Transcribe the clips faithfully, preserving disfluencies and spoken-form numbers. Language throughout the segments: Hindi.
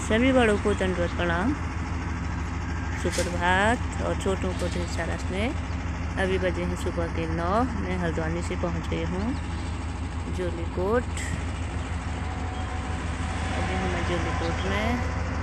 सभी बड़ों को दंडवत प्रणाम, सुप्रभात और छोटों को ढेर सारा स्नेह। अभी बजे हैं सुबह के नौ। मैं हल्द्वानी से पहुंच गई हूँ जोलीकोट। अभी हूँ मैं जोलीकोट में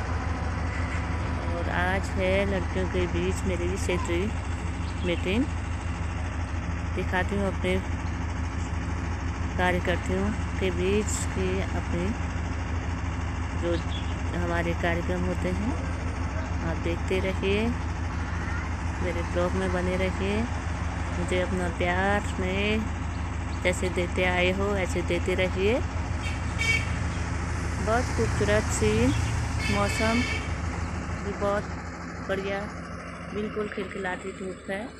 और आज है लड़कियों के बीच मेरी क्षेत्रीय मीटिंग। दिखाती हूँ अपने कार्यकर्ताओं के बीच के अपने जो हमारे कार्यक्रम होते हैं। आप देखते रहिए, मेरे ब्लॉग में बने रहिए। मुझे अपना प्यार में जैसे देते आए हो ऐसे देते रहिए। बहुत खूबसूरत सी मौसम भी, बहुत बढ़िया, बिल्कुल खिलखिलाती धूप है।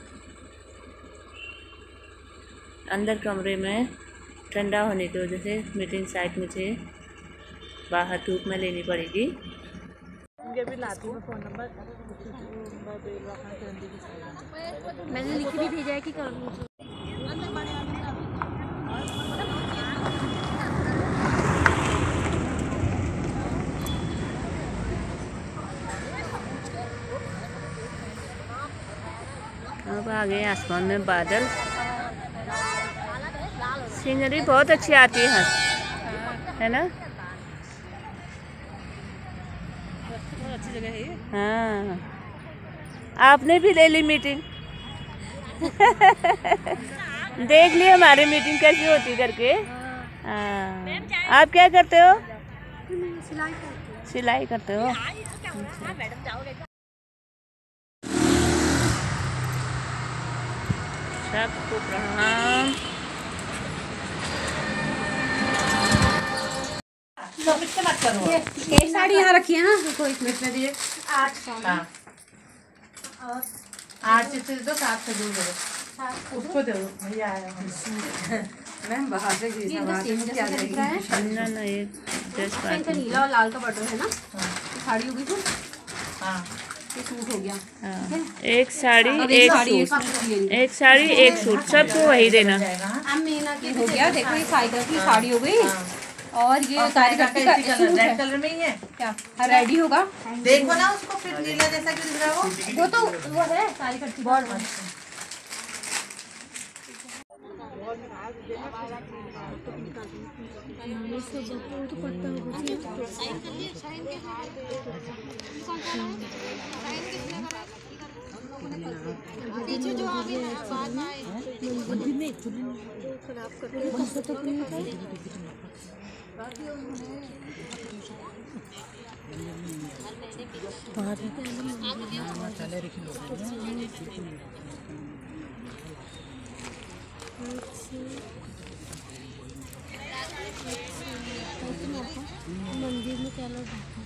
अंदर कमरे में ठंडा होने की वजह से मीटिंग साइट मुझे बाहर धूप में लेनी पड़ेगी। भी लाती हूँ फोन नंबर, मैंने लिख भी भेजा है कि कर लीजिए। अब आ गए आसमान में बादल। सीनरी बहुत अच्छी आती है, है ना? अच्छी जगह है ये। हाँ, आपने भी ले ली मीटिंग। देख लिया हमारी मीटिंग कैसी होती करके। हाँ, आप क्या करते हो? सिलाई करती हूँ। सिलाई करते हो? सबको प्रणाम। एक साड़ी यहाँ रखी है ना, रुको एक मिनट में दीजिए। आठ और आठ से दो, सात से दो दो उसको दो भैया आया मैम बाहर से ये इनका सेम जैसा दिख रहा है ना ना, ये ड्रेस इनका नीला और लाल का बॉर्डर है ना। साड़ी होगी तो हाँ, ये सूट हो गया। हाँ, एक साड़ी अब एक साड़ी सूट, एक साड़ी एक सूट, सबको वही देना। अब मीना की हो गया। देखो ये साइकिल की साड़ी हो गई और ये कार्यकर्ता का सूट रेड है। कलर में ही है क्या रेडी होगा? देखो ना उसको, फिर नीला जैसा क्यों दिख रहा है वो? वो तो वो है कार्यकर्ता बॉर्डर। मंदिर में क्या लोग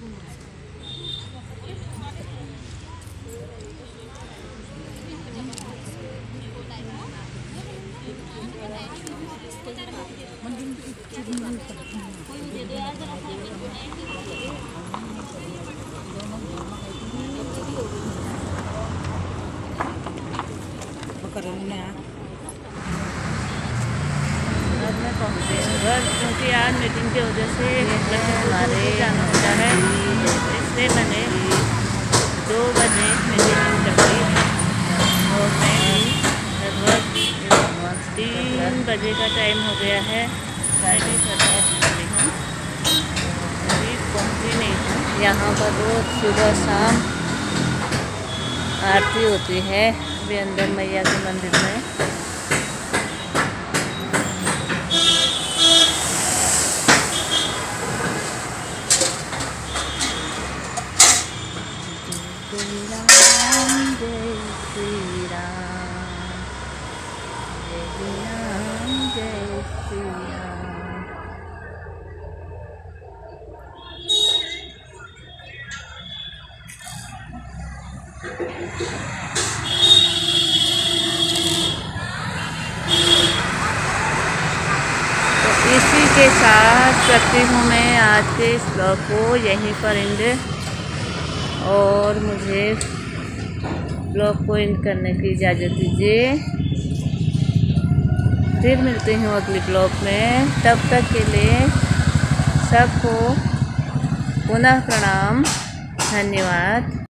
आज मैं पहुँचे हूँ घर, क्योंकि आज मीटिंग की वजह से हमारे जाना होता है, इसलिए मैंने दो बजे मीटिंग रखी और मैं भी लगभग तीन बजे का टाइम हो गया है। मैं भी खड़ी हूँ, अभी पहुँची नहीं हूँ। यहाँ पर रोज सुबह शाम आरती होती है अभी अंदर मैया के मंदिर में। इसी के साथ करती हूँ मैं आज के इस ब्लॉग को यहीं पर एंड, और मुझे ब्लॉग को एंड करने की इजाज़त दीजिए। फिर मिलते हैं अगले ब्लॉग में, तब तक के लिए सबको पुनः प्रणाम, धन्यवाद।